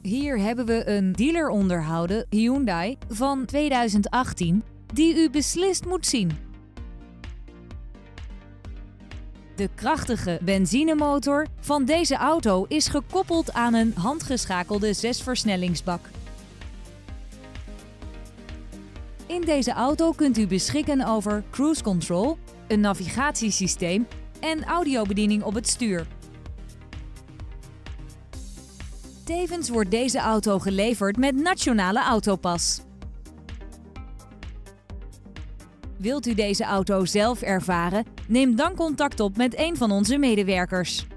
Hier hebben we een dealer onderhouden Hyundai van 2018 die u beslist moet zien. De krachtige benzinemotor van deze auto is gekoppeld aan een handgeschakelde 6-versnellingsbak. In deze auto kunt u beschikken over cruise control, een navigatiesysteem en audiobediening op het stuur. Tevens wordt deze auto geleverd met Nationale Autopas. Wilt u deze auto zelf ervaren? Neem dan contact op met een van onze medewerkers.